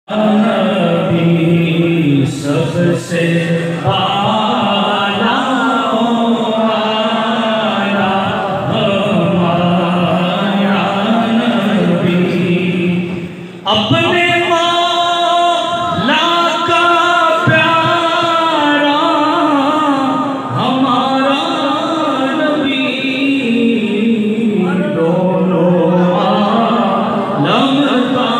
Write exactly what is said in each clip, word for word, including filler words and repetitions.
نبی سب سے اعلیٰ ہمارا نبی اپنے مولا کا پیارا ہمارا نبی دونوں عالم کا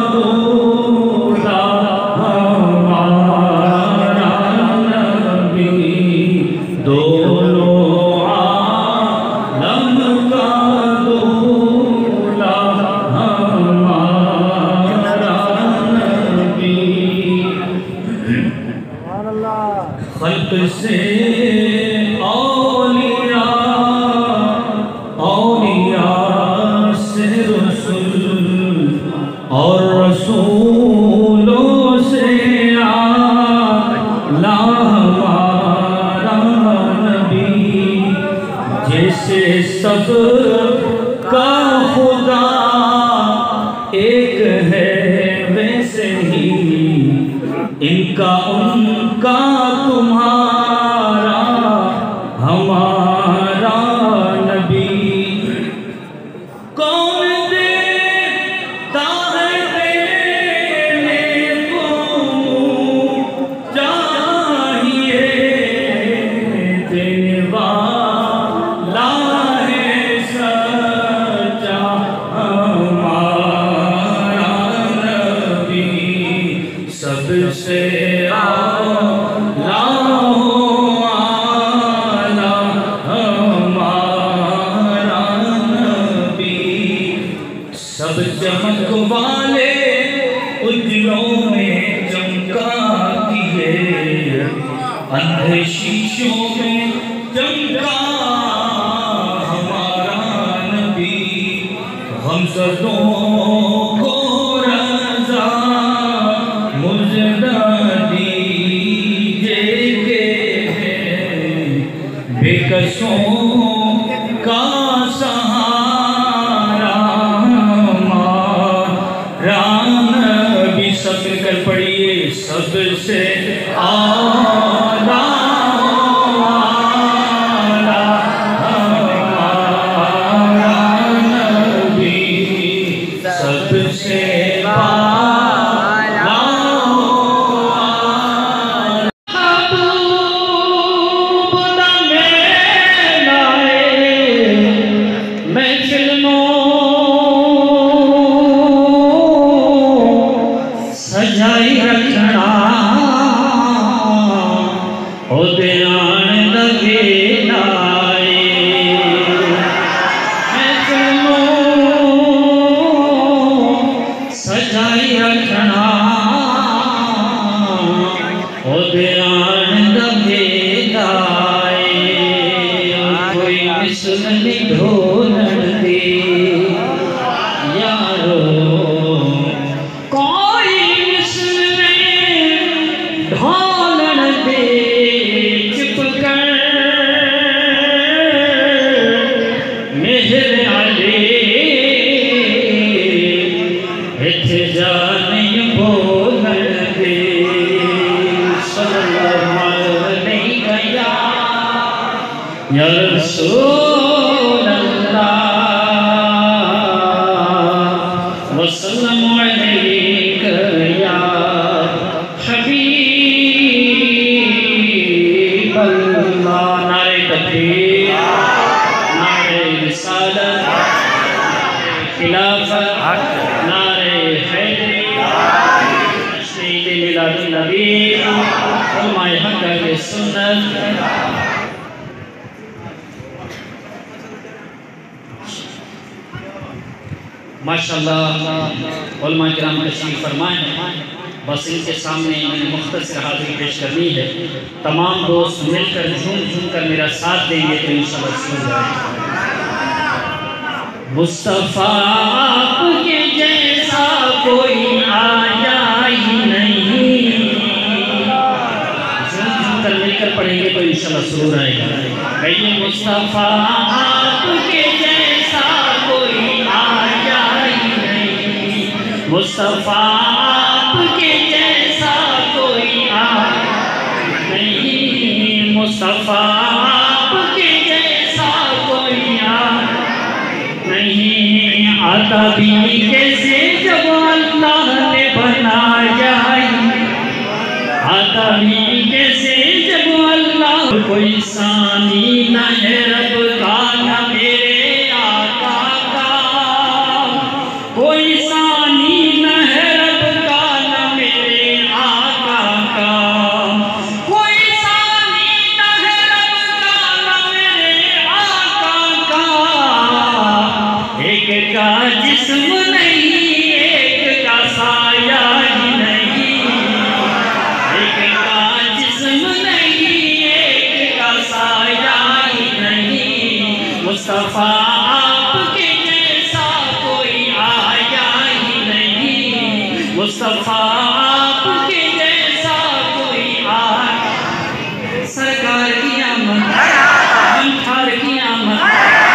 خلق سے اولیاء اولیاء سے رسول اور رسولوں سے اعلیٰ ہمارا نبی جیسے سب کا خدا ایک ہے ویسے ہی ان کا ان کا تمہارا ہمارا نبی کون دیتا ہے دینے کو چاہیے دینے والا ہے سچا ہمارا نبی سب سے سب چمک والے اجلوں میں چمکا دیے اندھے شیشوں میں چمکا ہمارا نبی ہم سبوں کو رضا مجدہ دیجے کہ بے کسوں کا سہارا نبی سب مل کر پڑھیے سب سے اعلیٰ ہمارا نبی سب سے سجائی رکھنا او دیان لگے لائے سجائی رکھنا او دیان لگے لائے کوئی مثل نہیں ڈھولن دے یارو ڈھولن دے چپ کر مہر علی اتھے جانی بولن دے صلی اللہ علیہ یا رسول اللہ وسلم علیک یا حبیب اللہ نعرہ تکبیر نعرہ رسالت خلافت نعرہ حیدری تشہید میلاد النبی علماء حق اہل سنت ماشاءاللہ علماء کرام تشریف فرمائیں بس ان کے سامنے میں نے مختصر حاضری پیش کرنی ہے تمام دوست مل کر جھوم جھوم کر میرا ساتھ دیں گے تو انشاءاللہ سن جائے مصطفیٰ آپ کے جیسا کوئی آیا ہی نہیں جھوم جھوم کر مل کر پڑھیں گے تو انشاءاللہ سرور آئے گا کہیے مصطفیٰ آپ کے جیسا کوئی آیا ہی نہیں مصطفیٰ آپ کے تبھی کیسے جب اللہ نے بنایا تبھی کیسے جب اللہ کوئی ثانی نہ ہے رب کا نہ میرے آقا کا کوئی ثانی نہ ہے رب کا نہ میرے آقا کا کوئی ثانی نہ ہے رب کا نہ میرے آقا کا ایک کا جسم نہیں ایک کا سایہ ہی نہیں ایک کا جسم نہیں ایک کا سایہ ہی نہیں مصطفیٰ آپ کے جیسا کوئی آیا ہی نہیں مصطفیٰ آپ کے جیسا کوئی آیا سرکار کی آمد ہمکار کی آمد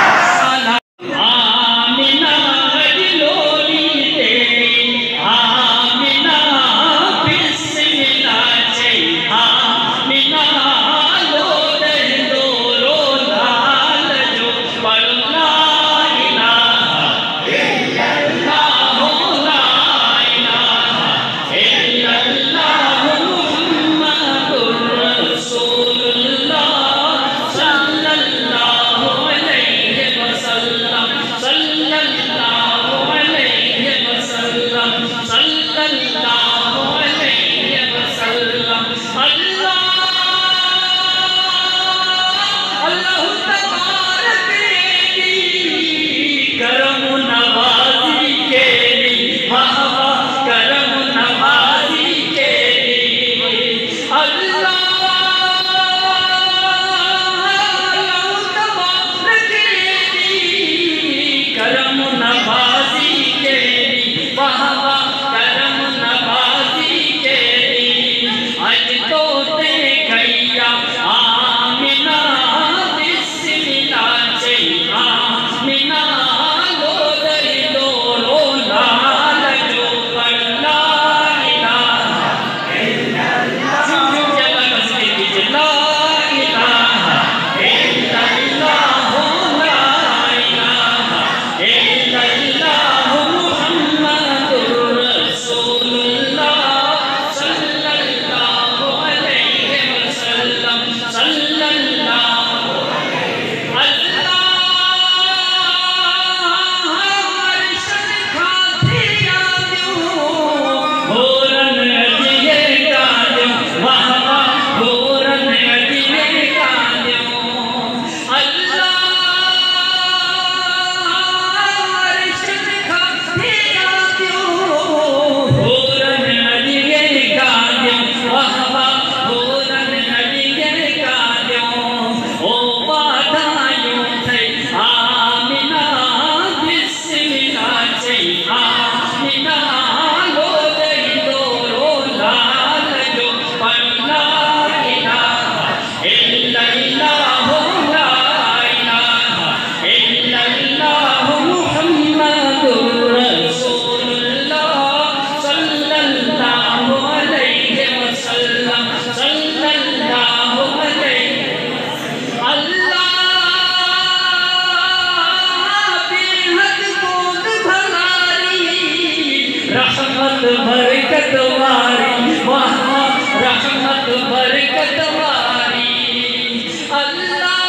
رحمت برکت واری وہاں رحمت برکت واری اللہ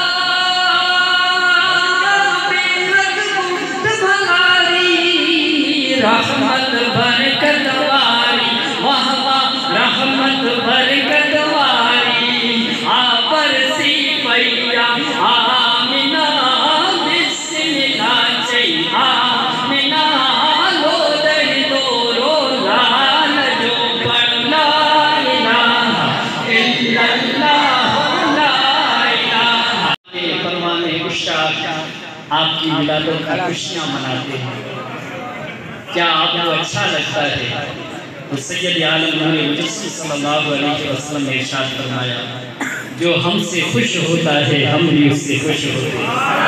رحمت برکت واری وہاں رحمت برکت واری آپر سی پیا آمینہ بسم اللہ چاہی آمینہ آپ کی ولادت کا خوشیاں مناتے ہیں کیا آپ کو اچھا لگتا ہے تو سید عالم نور مجسم صلی اللہ علیہ وسلم نے ارشاد فرمایا جو ہم سے خوش ہوتا ہے ہم بھی اس سے خوش ہوتے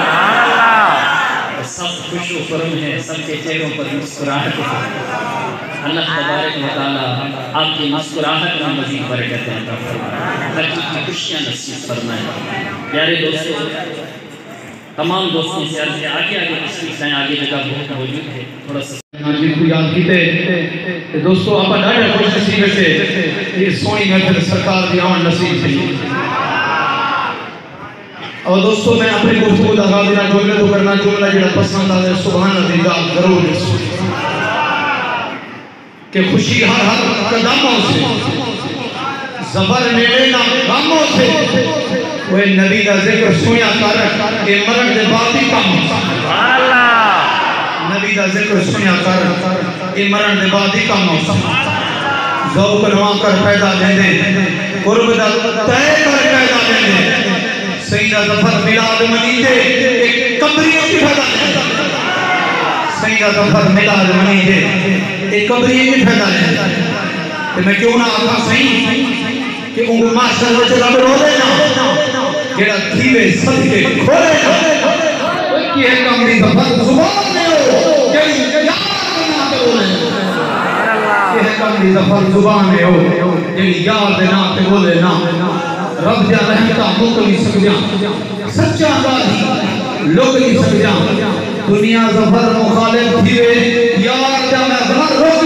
ہیں سب خوش و خرم ہیں سب کے چہروں پر مسکراہٹ ہے اللہ تبارک و تعالی آپ کی مسکراہٹ میں مزید برکت عطا فرمائے حقیقی خوشیاں نصیب فرمائے پیارے دوستو تمام دوستوں سے عرض ہے آگے آگے تشریف لائیں، آگے جگہ بہت موجود ہے، تھوڑا سا جن کو یاد کیتے دوستو آپ ڈاڑے خوش نصیب سے یہ سونی محفل سرکار دی آن نصیب تھی. اور دوستو میں اپنے گفتگو دا غازیہ جملے تو کرنا جملہ جڑا پسند آ ہے سبحان اللہ ضرور کہ خوشی ہر ہر قدموں سے زبر نیڑے نہ غموں سے وہ نبی دا ذکر سنیا کر کہ مرن دے بعد ہی کام نبی دا ذکر سنیا کر کہ مرن دے بعد ہی کام ذوق نوا کر پیدا دیندے قرب دا تے کر پیدا دیندے سیدہ ظفر میلاد منی دے ایک قبریوں کی پیدا دیندے سیدہ ظفر میلاد منی دے ایک قبریوں کی پیدا دیندے کہ میں کیوں نہ آتا صحیح کہ انگو معاشر وچ رب رو دے نا جڑا تھیوے صدقے کھولے نا کی ہے کام دی ظفر زبان میں ہو جڑی یاد نہ تے بولے کی ہے کام دی ظفر زبان میں ہو جڑی یاد نہ تے بولے نا رب دیا رحمتہ مک نہیں سکدیاں سچا ذاتی لوگ نہیں سکدیاں دنیا ظفر مخالف تھیوے یار جا میں ظفر روک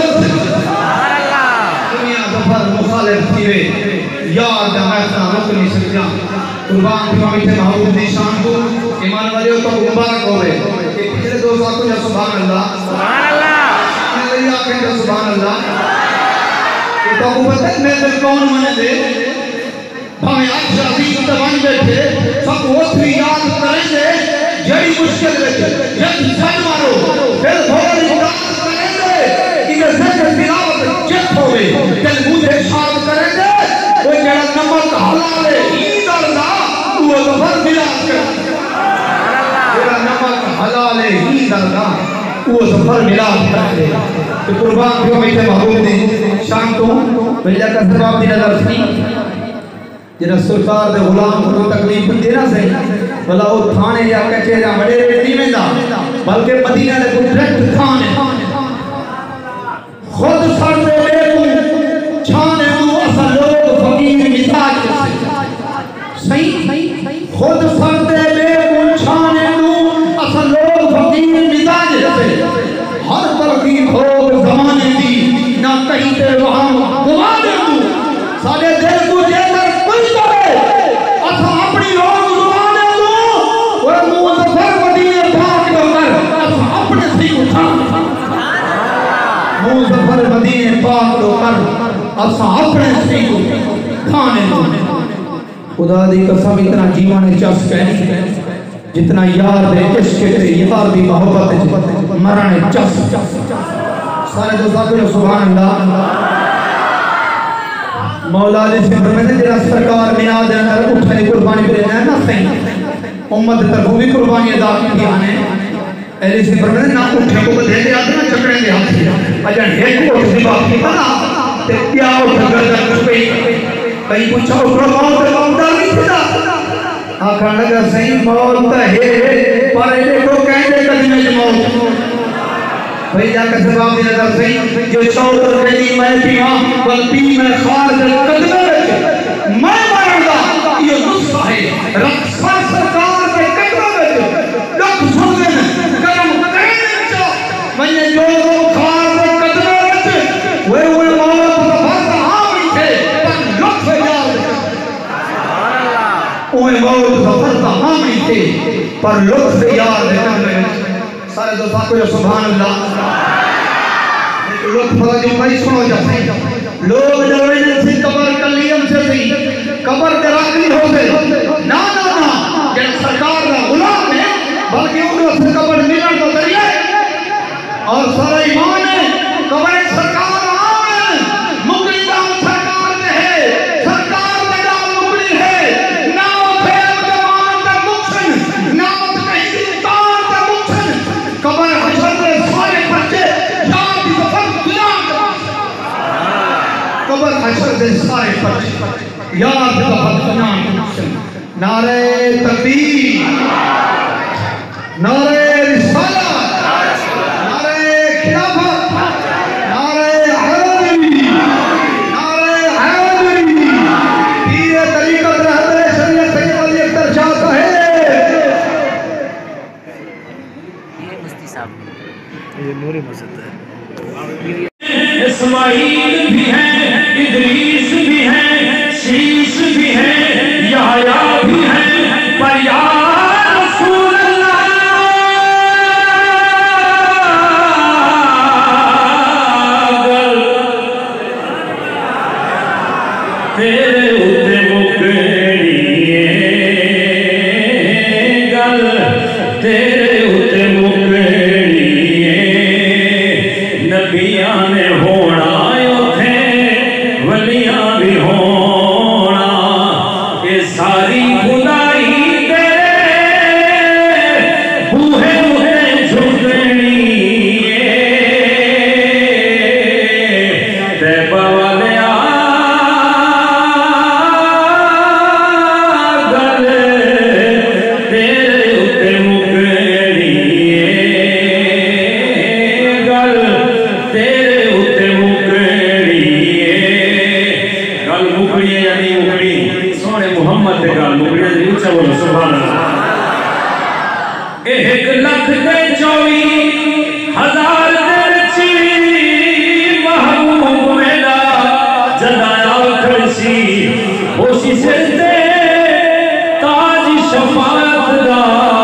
دنیا ظفر مخالف تھیوے یار جا میں روک نہیں سکدیاں قربان کی مامی تھے محبوب دی شان کو ایمان والے تو مبارک ہوئے کہ پچھلے دو سال کو یا سبحان اللہ سبحان اللہ میں لئے آکھیں گا سبحان اللہ کہ تو کو پتہ میں دل کون منے دے بھاویں آج عزیز تبان بیٹھے سب وقتی یاد کریں دے جڑی مشکل بیٹھے جب سن مارو پھر بھول انداز کریں دے کہ یہ ذکر تلاوت جت ہوئے دل مجھے شاد کریں دے وہ جڑا نمک حلال ہے عید اللہ وہ ظفر ملاد کر جڑا نمک حلال ہے عید اللہ وہ ظفر ملاد کر دے تو قربان کیوں میں تھے محبوب نے شام تو بھیجا کر سباب دی نظر تھی جنہا سرکار دے غلام کو تکلیف دینا سے بھلا وہ تھانے یا کچے یا بڑے نہیں میں دا بلکہ مدینہ دے کو ڈریکٹ تھانے خود سر دے بے کو چھانے ہوں اصل لوگ فقیر مزاج سے صحیح خود سر دے بے کو چھانے ہوں اصل لوگ فقیر مزاج سے ہر ترقیب ہو زمانے دی نہ کہیں تے وہاں گوا دے تو سارے دل کو جے کر کوئی کرے اسا اپنی روز زبانے دو وہ منہ ظفر مدینہ پاک دو کر اسا اپنے سی کو چھان منہ ظفر مدینہ پاک دو کر اسا اپنے سی کو کھانے دو خدا دی قسم اتنا جیوانے چس کہنی جتنا یار دے عشق تے یار دی محبت مرنے چس سارے دوستاں کو سبحان اللہ مولا علی سے فرمائے جرا سرکار میاد اندر اٹھنے قربانی پر دینا ہے نا صحیح امت طرفوں بھی قربانی ادا کی آنے علی سے فرمائے نا اٹھنے کو بدھے دے آتے نا چکڑیں دے ہاتھ سے اجان ایک اٹھ سی بات کی پتا تے کیا اٹھ گردن کر پئی کہیں پوچھا اٹھ رہا موت ہے موت ڈال نہیں تھا آخر لگا صحیح موت ہے پر ایلے کو کہیں دے کلمہ جو موت بھئی جا کر سباب دی نظر سے جو شوتر کہنی میں پیواں بلپی میں خار دل قدمہ رکھے میں مارنگا یہ نصفہ ہے رقصہ سرکار کے قدمہ رکھے لکھ سننے میں کرم کرنے چاہ میں یہ جو خار دل قدمہ رکھے وہ ہوئے موت ظفر تحامی تھے پر لطف یاد وہ موت ظفر تحامی تھے پر لطف یاد کرنے سارے دوستاں کو سبحان اللہ لوگ فرا جو میں سنو جاتے لوگ جوڑنے سے قبر کلیم سے سی قبر دراکلی ہو گئے نا نا نا جن سرکار کا غلام ہے بلکہ انہوں سے قبر ملن تو ذریعہ اور سارا ایمان ہے قبر سرکار آم ہے مکلی دام سرکار میں ہے سرکار میں دام مکلی ہے ناو پھیل دمان در مکسن ناو کہیں دلتان در مکسن قبر حشر میں سارے بچے یاد دی ظفر غلام قبر حشر میں سارے بچے یاد دی ظفر غلام نعرہ تکبیر نعرہ رسالت نعرہ خلافت نعرہ حیدری نعرہ حیدری پیر طریقت رہبر شریعت سید علی اکبر شاہ صاحب اسماعیل بھی ہے، ادریس بھی ہے، شیش بھی ہے، یحییٰ بھی ہے، پر یا رسول اللہ تیرے اتے مکڑی گل، تیرے اتے مکڑی نبیاں نے ہونا اتھے ولیاں بھی ہونا، یہ ساری خدائی تیرے بوہے اتے جھکڑی تیبہ والے ایک لکھ دے چوئی ہزار دے چی محبوب میرا جدایا کھڑسی ہوشی سے دے تاج شفاعت دا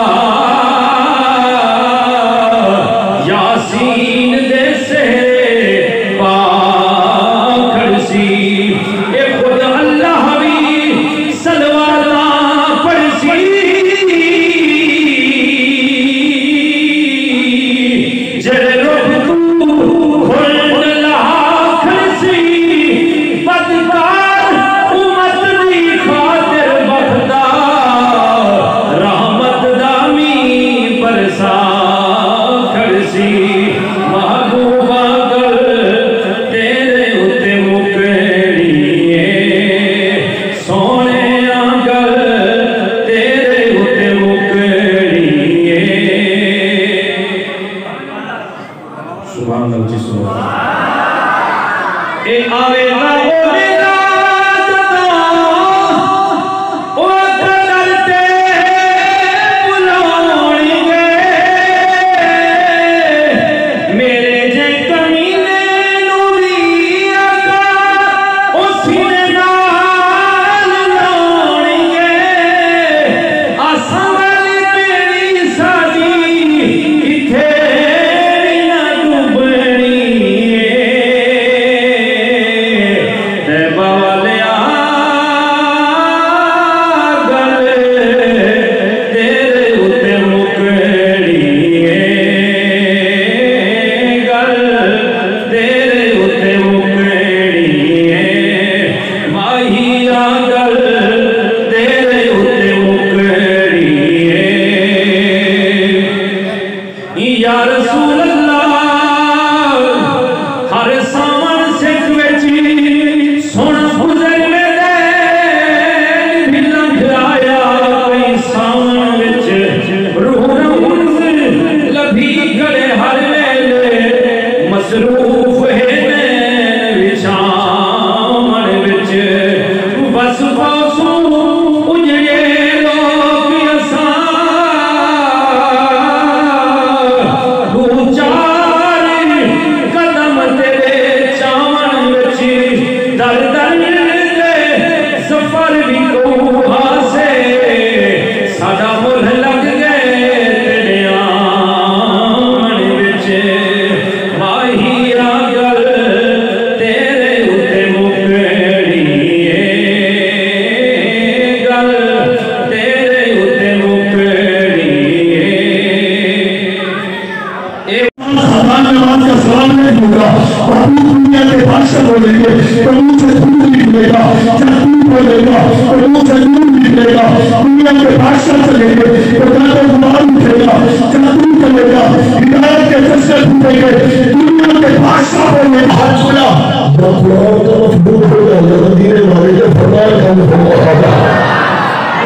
یاسین دے سے پا کھڑسی اے خود اللہ بھی سلواتا پڑسی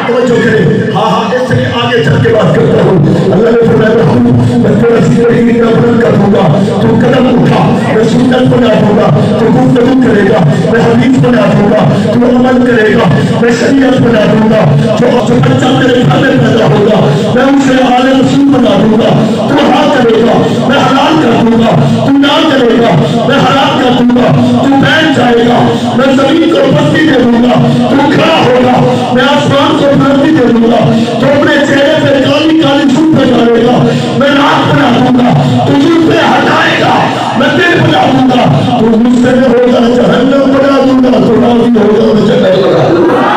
توجہ کریں. ہاں ہاں اس سے آگے چل کے بات کرتا ہوں. اللہ نے فرمایا میں تیرا سینہ ہی اتنا بلند کر دوں گا تو قدم اٹھا میں سنت بنا دوں گا تو گفتگو کرے گا, میں حدیث بنا دوں گا تو عمل کرے گا, میں شریعت بنا دوں گا, جو بچہ میرے گھر میں پیدا ہوگا میں اسے عالم رسول بنا دوں گا, تو ہاں کرے گا میں حلال کر دوں گا, تو نہ کرے گا میں حرام کر دوں گا, تو بیٹھ جائے گا میں زمین کو پستی دے دوں گا, تو کھڑا ہوگا میں آسمان کو بلندی دے دوں گا, تو اپنے چہرے پہ کالی کالی سوٹ پہ ڈالے گا میں ناک بنا دوں گا, تو جھوٹ پہ ہٹائے گا میں دل بنا دوں گا, تو مجھ سے ہوگا جہنم بنا دوں گا, تو راضی ہوگا میں جنت بنا دوں گا.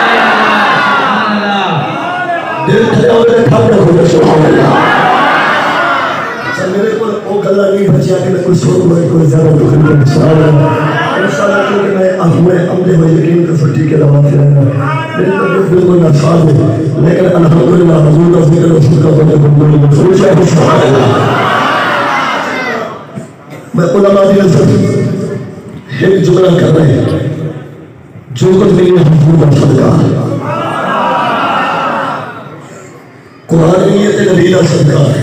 دل کھلے ہوئے کھاتے ہوئے سبحان اللہ. میرے کو وہ گلہ نہیں بچیا کہ میں کچھ چھوڑ ہوئے کوئی زیادہ دکھ نہیں سبحان اللہ. انشاءاللہ کیونکہ میں اہمیں عمدے ہوئے یقین کا سٹھی کے دعوات سے رہنا میری طبیعت بالکل ناساز ہے, لیکن الحمدللہ حضور کا ذکر رسول کا بندے بندے میں سوچا ہے سبحان اللہ. میں علماء دی نظر ایک جملہ کر رہے ہیں جو کچھ میری حضور کا صدقہ قرآن نہیں ہے تے نبی کا صدقہ ہے.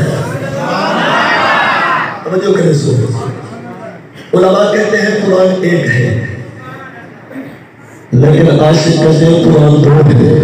توجہ کریں سو. علماء کہتے ہیں قرآن ایک ہے لیکن عاشق کہتے ہیں قرآن دو ہے.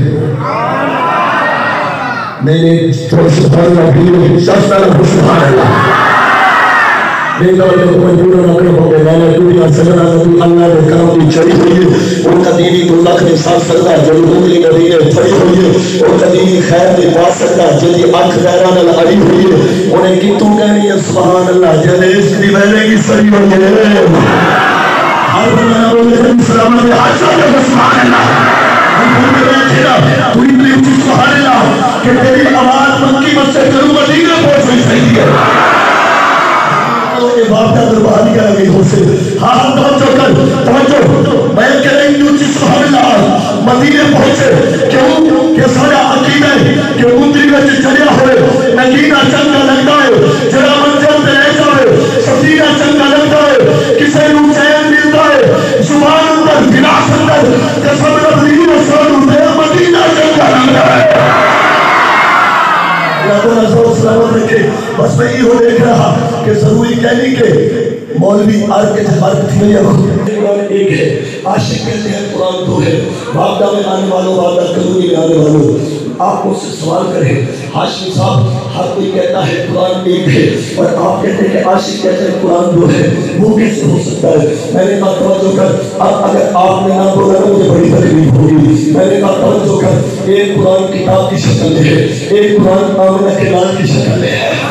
میں نے تھوڑا سبحان اللہ بھی شخص اللہ سبحان اللہ میں نے کہا کہ مجبور نہ کرو ہو گئے میں نے دنیا سجنا نبی اللہ نے کرم کی چڑھی ہوئی ہے ان کا دینی دلک نے ساتھ سکتا جو لوگی نبی نے پڑھی ہوئی ہے ان کا دینی خیر نے پا سکتا جنہی آنکھ غیران الہری ہوئی ہے انہیں کتوں کہنی ہے سبحان اللہ جنہیں اس کی بہنے کی سری ہوئی ہے ہر بنا بولے ہیں سلامت ہے آشا ہے سبحان اللہ. ہم بولتے بیٹھے نا تو اتنی اچھی سبحان اللہ کہ تیری آواز مکی مت سے کروں مدینہ پہنچ ہوئی صحیح ہے بات کا درباری کا نبی حسین. ہاں ہم توجہ کر توجہ میں کہہ رہی ہوں جس سبحان اللہ مدینے پہنچے کیوں کہ سارا عقیدہ ہے کہ مندری میں چڑیا ہوئے نگینہ چنگا لگتا ہے جرا منزل پہ رہ جائے سفینہ چنگا لگتا ہے کسے نو چین ملتا ہے زبان اندر گلاس اندر قسم ربی رسول اللہ مدینہ چنگا لگتا ہے. اللہ تعالیٰ سلامت رکھے. بس میں یہ ہو دیکھ رہا کہ ضروری کہنی کہ مولوی آر کے جبارت تھی یا قرآن ایک ہے عاشق کہتے ہیں قرآن دو ہے. باغدہ میں آنے والوں باغدہ قدونی میں آنے والوں آپ مجھ سے سوال کریں حاشمی صاحب ہر کوئی کہتا ہے قرآن ایک ہے اور آپ کہتے ہیں کہ عاشق کہتے ہیں قرآن دو ہے وہ کیسے ہو سکتا ہے. میں نے کہا توجہ کر اب اگر آپ نے نہ بولا تو مجھے بڑی تکلیف ہوگی. میں نے کہا توجہ کر ایک قرآن کتاب کی شکل میں ہے ایک قرآن آمنہ کے لال کی شکل میں ہے.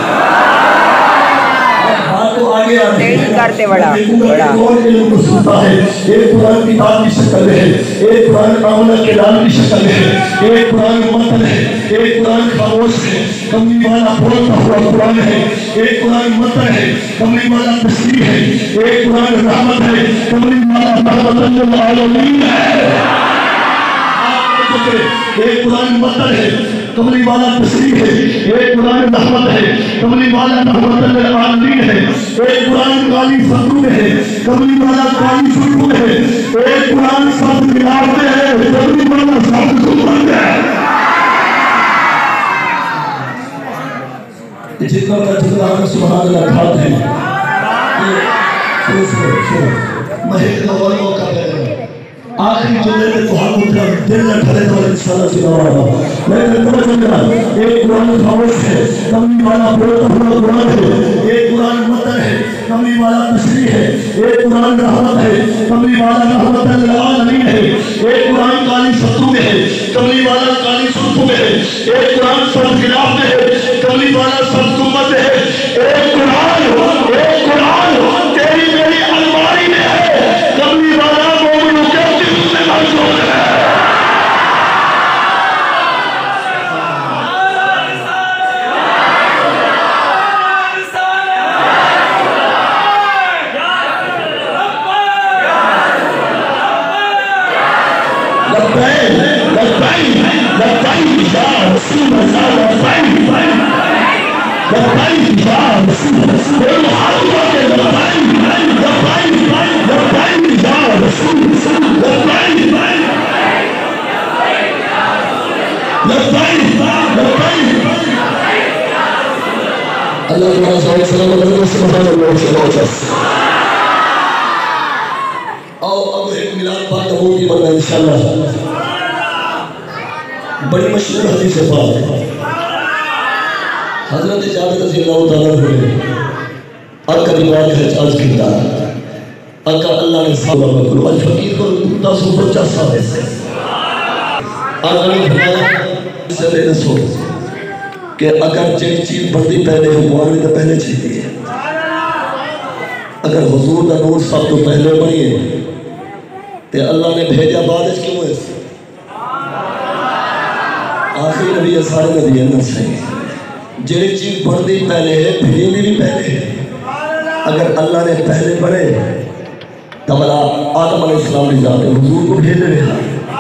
کرتے بڑا بڑا ایک قرآن کتاب کی شکل میں ہے ایک قرآن آمنہ کے لال کی شکل میں ہے ایک قرآن متن ہے ایک قرآن خاموش ہے کملی والا بولتا ہوا قرآن ہے ایک قرآن متن ہے کملی والا تشریح ہے ایک قرآن رحمت ہے کملی والا رحمت للعالمین ہے. ایک قرآن متن ہے کملی والا تشریح ہے ایک قرآن رحمت ہے کملی والا رحمت للعالمین ہے. ایک قرآن کالی فتو میں ہے کملی والا کالی فتو میں ہے. ایک قرآن سب ملاب میں ہے کملی والا سب سلطان میں ہے. جتنا کا جتنا ہمیں سبحان اللہ کھاتے ہیں سو سو سو مہد نوالوں کا پہلے آخری جملے میں تو ہم اٹھا دل نہ کھلے تو انشاءاللہ سے نوارا میں نے توجہ کرا ایک قرآن خاموش ہے کملی والا بولتا ہوا قرآن ہے ایک قرآن متن ہے کملی والا تشریح ہے ایک قرآن رحمت ہے کملی والا رحمت للعالمین ہے. ایک قرآن کالی فتو میں ہے کملی والا کالی فتو میں ہے. ایک قرآن سب خلاف میں ہے کملی والا سب سمت ہے. ایک قرآن ایک قرآن تیری میری الماری میں ہے کملی والا مومنوں کے دل میں موجود ہے. اللہ تعالیٰ سلام علیکم سبحان اللہ سبحان آؤ اب ایک ملاد پاک نمود کی بننا انشاءاللہ بڑی مشہور حدیث پاک ہے حضرت جابر رضی اللہ تعالیٰ ہوئے آقا روایت ہے چارج کیتا آقا اللہ نے صحابہ بکر الفقیر کو رکھتا سو پچاس سالے سے آقا نے فرمایا سے دے رسو کہ اگر جن چیز بڑھتی پہلے ہو معاملے تو پہلے چاہیے اگر حضور دا نور سب تو پہلے بنیے تے اللہ نے بھیجا بعد اس کیوں ہے آخری نبی ہے سارے نبی ہے صحیح جنہی چیز بڑھتی پہلے ہے بھیجی بھی پہلے ہے اگر اللہ نے پہلے بڑھے تب اللہ آدم علیہ السلام نے جاتے حضور کو بھیج رہا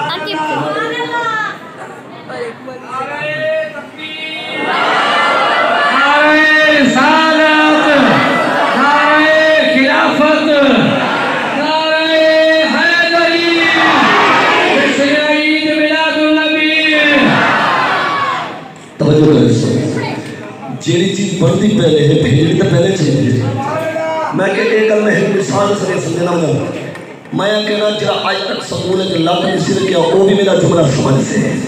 جیڑی چیز بڑھتی پہلے ہے بھیجی تو پہلے چاہیے میں کہ ایک گل میں ایک مثال سے سمجھنا ہوں میں کہنا جرا آج تک سکول ہے کہ اللہ نے سر کیا وہ بھی میرا جملہ سمجھ سے ہے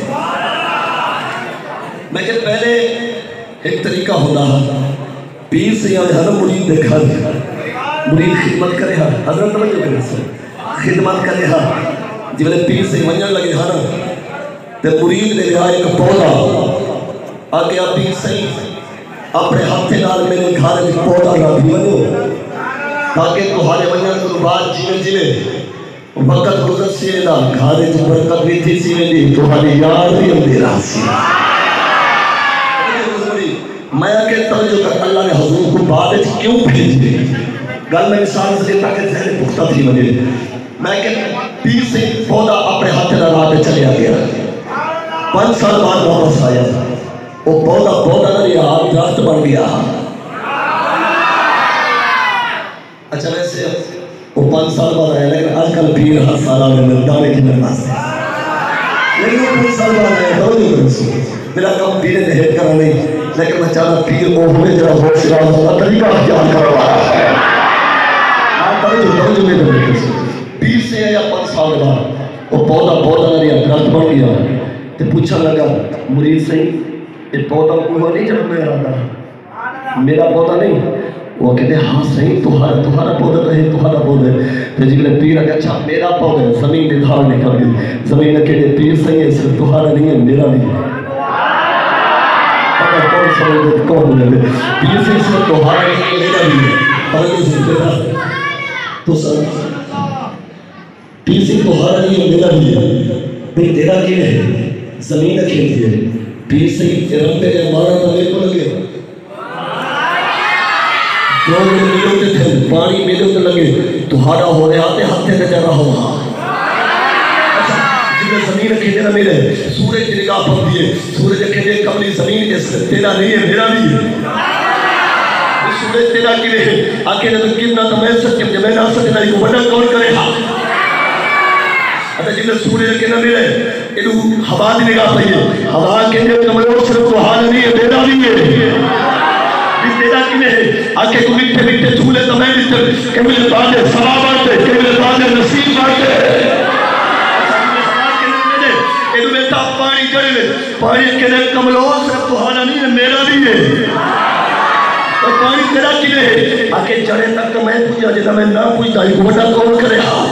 میں کہ پہلے ایک طریقہ ہوتا ہے پیر سے یا ہر مرید دیکھا مرید خدمت کرے ہاں حضرت توجہ کرے سو خدمت کرے ہاں جب میں پیر سے منجن لگے ہاں تے مرید نے کہا ایک پودا آگے آپ پیر صحیح اپنے ہاتھے نال میرے گھر میں پودا نہ بھی بنو تاکہ تمہارے منجن کو بعد جیوے جیوے وقت گزر سی دا گھر میں برکت بھی تھی سی دی تمہاری یاد بھی اندھیرا سی میں کہ توجہ کر اللہ نے حضور کو بعد کیوں بھیجے گل میں مثال سے دیتا کہ ذہن پختہ تھی مجھے میں کہ پیر سے پودا اپنے ہاتھے نال راہ پہ چلے گیا پانچ سال بعد واپس آیا وہ پودا پودا نہ رہا آپ درخت بن گیا اچھا ویسے وہ پانچ سال بعد آیا لیکن آج کل پیر ہر سال آنے میں دانے کی نرماز ہے لیکن وہ پانچ سال بعد آیا دو نہیں کرسو میرا کام پیرے نے ہیٹ کرا نہیں لیکن میں چاہتا پیر وہ ہوئے جرا ہو سراز ہوگا طریقہ اختیار کروا ہے آپ توجہ توجہ میں دے کرسو پیر سے آیا پانچ سال بعد وہ پودا پودا نہ رہا درخت بن گیا تو پوچھا لگا مرید صحیح یہ پودا کوئی نہیں جب میں رہا میرا پودا نہیں وہ کہتے ہیں ہاں صحیح تمہارا تمہارا پودا تو ہے تمہارا پودا ہے تو جب نے پیر اگر اچھا میرا پودا ہے زمین نے دھار نکل گئی زمین نے کہتے پیر صحیح ہے صرف تمہارا نہیں ہے میرا بھی ہے اگر کون سمجھے تو کون بولے پیر صحیح صرف تمہارا نہیں ہے میرا بھی ہے اگر نہیں سمجھے تو سر پیر صحیح تمہارا نہیں ہے میرا بھی ہے بھئی تیرا کیا ہے زمین نے کھیلتی ہے پیر صحیح رب پہ جب مارا تو میرے کو لگے دو میرے میلوں کے تھے پانی میلوں کے لگے تمہارا ہو رہے آتے ہتھے سے جا رہا ہوا جب میں زمین کھیلے نہ میرے سورج کی نگاہ پر دیے سورج کھیلے کملی زمین اس تیرا نہیں ہے میرا بھی ہے سورج تیرا کی رہے آکے نے تو گرنا تو میں سکتے جب میں نہ سکتے نہیں کو بڑا کون کرے ہاں جب میں سورج کے نہ میرے انہوں ہوا دی نگاہ پہیے ہوا کے لئے کملوں صرف تو حال نہیں ہے میرا بھی ہے اس تیرا کی نہیں آکے کو مٹھے مٹھے جھولے تو میں مٹھے کہ مجھے باتیں ثواب آتے کہ مجھے باتیں نصیب آتے انہوں میں تا پانی جڑے لے پانی کے لئے کملوں صرف تو حال نہیں ہے میرا بھی ہے اور پانی تیرا کی نہیں آکے جڑے تک تو میں پوچھا جیسا میں نہ پوچھتا ہی کو بڑا کون کرے ہاں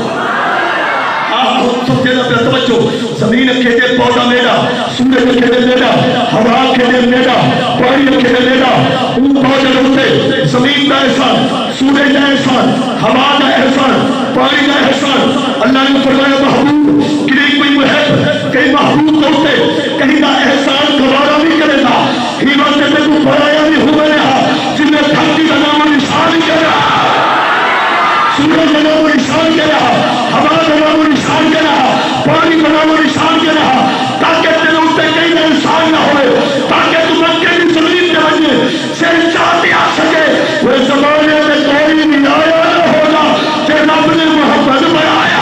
سب جیسا پہ توجہ زمین کھیلے پودا میرا سورج کھیلے میرا ہوا کھیلے میرا پانی کھیلے میرا ان پودے ہوتے زمین کا احسان سورج کا احسان ہوا کا احسان پانی کا احسان اللہ نے فرمایا محبوب کہیں کوئی محب کہیں محبوب ہوتے کہیں کا احسان گوارا بھی کرے گا ہی وقت میں تو بڑایا بھی ہوئے رہا جن میں دھرتی کا نام و نشان کر رہا سورج کا نام و نشان کر رہا ہوا کا نام و نشان کر رہا پانی کا نام و نشان کر رہا تاکہ تیرے اس پہ کہیں نہ انسان نہ ہوئے تاکہ تم مکے کی زمین پہ بنیے سے چاہتے آ سکے وہ زمانے میں کوئی بھی آیا نہ ہوگا کہ رب نے محمد بنایا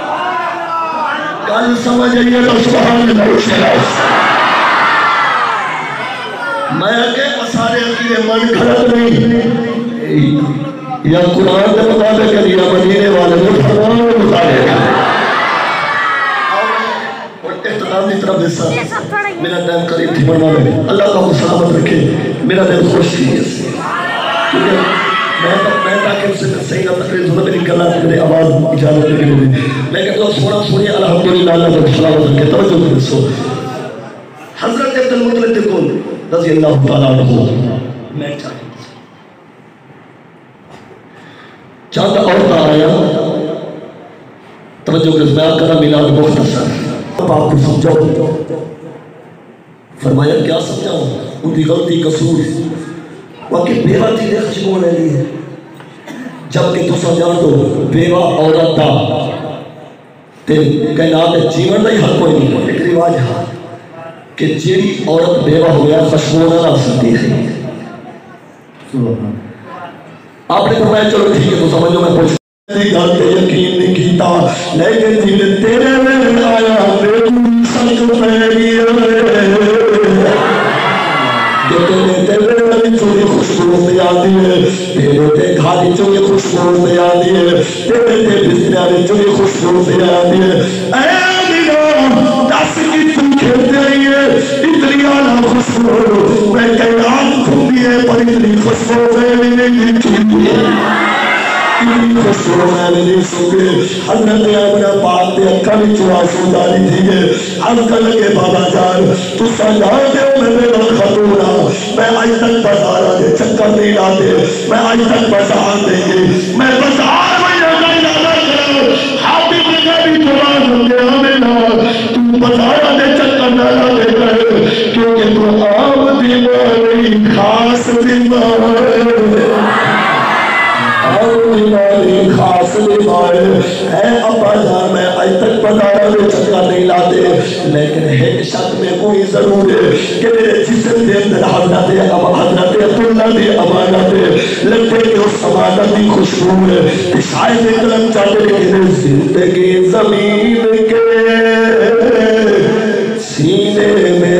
گل سمجھ آئیے تو سبحان اللہ میں کہ سارے عقیدے من غلط نہیں یا قرآن کے مطابق ہے یا مدینے والے مسلمان کے مطابق اور احترام کی طرف حصہ میرا ٹائم قریب تھی بڑھنا میں اللہ کا سلامت رکھے میرا دل خوش کی ہے کیونکہ میں میں تاکہ اسے صحیح نہ تقریر ہونا میری گلا میرے آواز اجازت دے کے لیے لیکن تو سونا سنیے الحمدللہ اللہ کا سلامت رکھے توجہ کریں سو حضرت عبد المطلب کون رضی اللہ تعالیٰ عنہ میں چاہتا چاہتا عورتہ آیا توجہ کریں میں کرا میلاد مختصر اب آپ کو سمجھاؤ فرمایا کیا سمجھاؤں ان کی غلطی قصور واقعی بیوہ تھی دے خشبوں لے لی ہے جبکہ تو سمجھان دو بیوہ عورت دا تیرے کائنات جیون دا ہی حق کوئی نہیں ایک رواج ہے کہ جیڑی عورت بیوہ ہویا خشبوں نہ سکتی ہے آپ نے فرمایا چلو ٹھیک ہے تو سمجھو میں پوچھ میری گھر پہ یقین نہیں کیتا لیکن جن تیرے میں آیا میرے سچ میری کہ تیرے تیرے والی چوری خوشبو سے آتی ہے تیرے تے گھاڑی چوری خوشبو سے آتی ہے تیرے تے بسیاری چوری خوشبو سے آتی ہے اے میرا دس کی تم کھیلتے رہی ہے اتنی آنا خوشبو میں کئی آن کھوٹی ہے پر اتنی خوشبو میں نہیں کھیلتی ہے اتنی خوشبو میں نہیں سوگے حضرت ابن پاک دے اکھا بھی چوا سو جانی تھی ہے ہم کل کے بابا جان تو سجا دے میں میرا خطورا میں آج تک بازارہ دے چکر نہیں لاتے میں آج تک بازار دیں گے میں بازار میں جانا جانا کرو حاطی مجھے بھی چوا سکے ہمیں نا تو بازارہ دے چکر نہ لاتے کر کیونکہ تو آب دیماری خاص دیماری بیماری خاص بیمار ہے ابا جان میں آج تک بازارہ میں چکر نہیں لاتے لیکن ایک شک میں کوئی ضرور ہے کہ میرے جسم دے اندر حضرت اب حضرت عبداللہ دی امانت لگتے کہ اس امانت دی خوشبو ہے کہ شاید اکرم چاہتے کہ زندگی زمین کے سینے میں